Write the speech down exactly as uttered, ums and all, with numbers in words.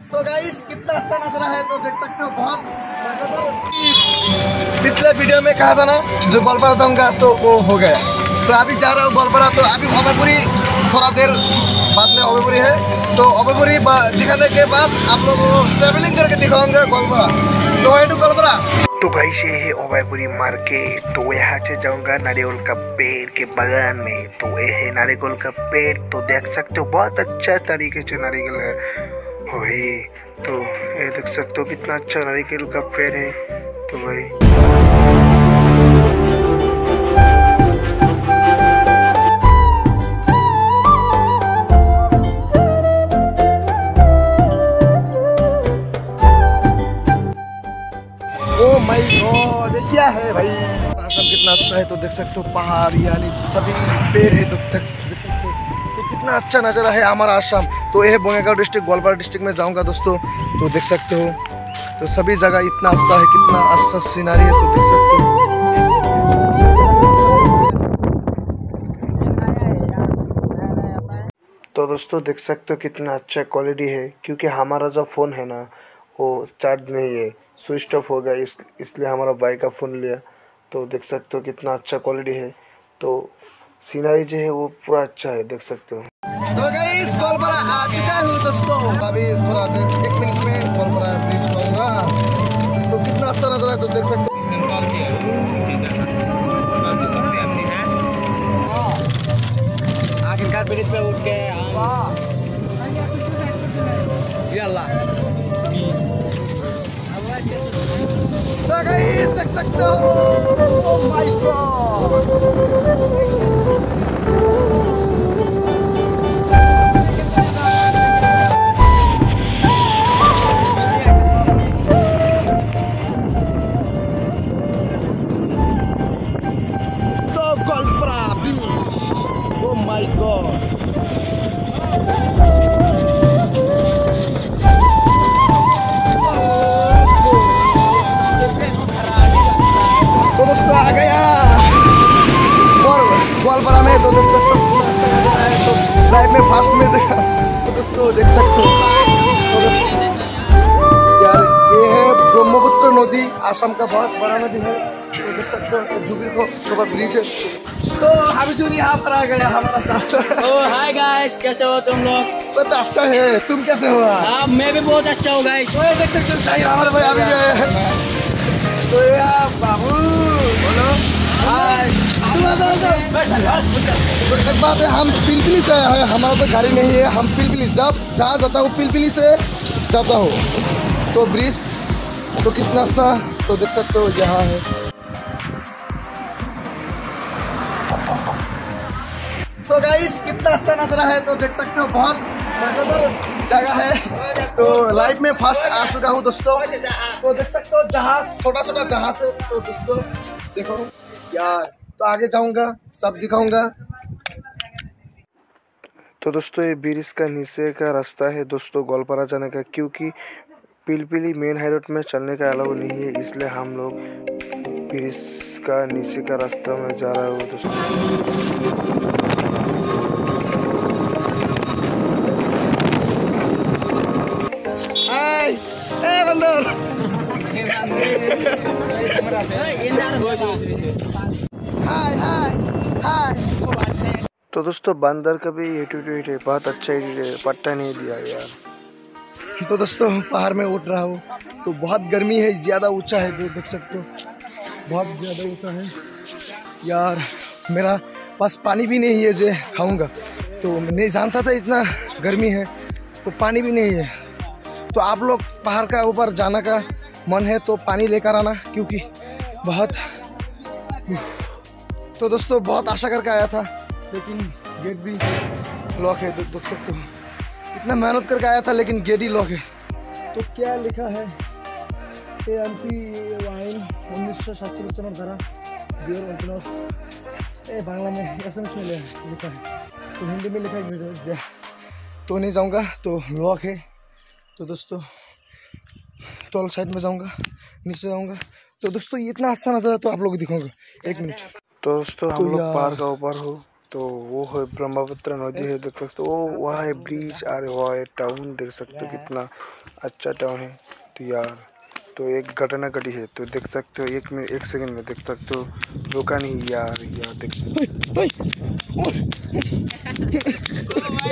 तो गाइस कितना अच्छा नजारा है, तो देख सकते हो बहुत मजेदार। पिछले वीडियो में कहा था ना जो गोलपारा जाऊंगा तो वो हो गया, तो अभी जा रहा हूँ गोलपारा। तो अभी अभयपुरी थोड़ा देर बाद में अभयपुरी है, तो अभयपुरी दिखाने के बाद आप लोगों को ट्रेवलिंग करके दिखाऊंगा गोलपारा। तो है गोलपारा। तो भाई से है अभयपुरी मार्केट। तो यहाँ से जाऊंगा नारियल का पेड़ के बगान में। तो ये है नारियल का पेड़, तो देख सकते हो बहुत अच्छा तरीके से नारियल है भाई। तो ये देख सकते हो कितना अच्छा नारियल का पेड़ है। तो भाई ओ माय गॉड, ये क्या है भाई? आसाम कितना अच्छा है, तो देख सकते हो पहाड़ यानी सभी पेड़ है, तो देख सकते हो तो कितना अच्छा नज़ारा है हमारा आसाम। तो यह बोंगईगांव डिस्ट्रिक्ट गोलपारा डिस्ट्रिक्ट में जाऊंगा दोस्तों। तो देख सकते हो तो सभी जगह इतना अच्छा है, कितना अच्छा सीनरी है, तो देख सकते हो। तो दोस्तों देख सकते हो कितना अच्छा क्वालिटी है, क्योंकि हमारा जो फ़ोन है ना वो चार्ज नहीं है, स्विच ऑफ हो गया, इस इसलिए हमारा भाई का फ़ोन लिया। तो देख सकते हो कितना अच्छा क्वालिटी है। तो सीनरी जो है वो पूरा अच्छा है, देख सकते हो। तो गाइस गोलपारा आ चुका हूँ दोस्तों। अभी थोड़ा देर एक मिनट में गोलपारा ब्रिज पाऊंगा। तो कितना अच्छा नजर है, तो देख सकते हो। आखिरकार ब्रिज पे उठ के तो गाइस देख सकते हो। Oh my God, my God. तो दोस्तों आ गया और गोलपारा में। तो दोस्तों तो ड्राइव में फास्ट में देखा, तो दोस्तों देख सकते हो। तो दोस्तों यार ये है ब्रह्मपुत्र नदी, आसाम का बहुत बड़ा नदी है। तो देख सकते हो जुबिल को सुबह ब्रिज है। तो अर्जुन यहाँ पर आ गया हमारा साथ। ओह हाय गाइस, कैसे हो तुम लोग? बहुत अच्छा है, तुम कैसे हो? हाँ मैं भी बहुत अच्छा हूँ गाइस। तो देख सकते हो शाही हमारे भाई अभी गए। तो यार बाबू बोलो हाय। तो एक बात है, हम पिलपिली से है, हमारा तो गाड़ी नहीं है। हम पिलपिली जब जहाँ जाता हूँ पिलपिली से जाता हूँ। तो ब्रिज तो कितना सा, तो देख सकते हो यहाँ है। तो गाइस कितना अच्छा नजारा है, तो देख सकते हो बहुत मजेदार जगह है। तो लाइफ में फर्स्ट आ चुका हूँ दोस्तों। तो देख सकते हो जहाज, छोटा छोटा जहाज है। तो दोस्तों देखो यार, तो आगे जाऊंगा सब दिखाऊंगा। तो दोस्तों ये ब्रिज का नीचे का रास्ता है दोस्तों गोलपारा जाने का, क्योंकि पिलपिली मेन हाई रोड में चलने का अलाउ नहीं है, इसलिए हम लोग ब्रिज का नीचे का रास्ता में जा रहा हूँ दोस्तों। हाय ए बंदर, हाय हाय हाय। तो दोस्तों बंदर का भी एटीट्यूड है, बहुत अच्छा है, पट्टा नहीं दिया यार। तो दोस्तों पहाड़ में उठ रहा हूँ, तो बहुत गर्मी है, ज़्यादा ऊंचा है। तो देख सकते हो बहुत ज़्यादा ऊंचा है यार। मेरा पास पानी भी नहीं है जो खाऊंगा। तो मैं नहीं जानता था इतना गर्मी है, तो पानी भी नहीं है। तो आप लोग पहाड़ का ऊपर जाने का मन है तो पानी लेकर आना, क्योंकि बहुत। तो दोस्तों बहुत आशा करके आया था, लेकिन गेट भी लॉक है। तो देख सकते हो इतना मेहनत करके आया था, लेकिन गेट ही लॉक है। तो क्या लिखा है, एमपी वाइन उन्नीस सौ सैंतालीस नंबर धारा बियर ए बांग्ला में एसएमएस में लिखा है, तो हिंदी में लिखा है। तो नहीं जाऊंगा, तो लॉक है। तो दोस्तों टोल साइड में जाऊंगा, नीचे जाऊंगा। तो दोस्तों इतना अच्छा नज़ारा तो आप लोग दिखाऊंगा, एक मिनट। तो दोस्तों हम तो लोग यार पहाड़ का ऊपर हो, तो वो है ब्रह्मपुत्र नदी है, देख सकते हो। वो वहाँ है ब्रिज और वहाँ है टाउन, देख सकते हो कितना अच्छा टाउन है। तो यार तो एक घटना घटी है, तो देख सकते हो एक मिनट एक सेकंड में देख सकते हो, रुका नहीं यार। यार देख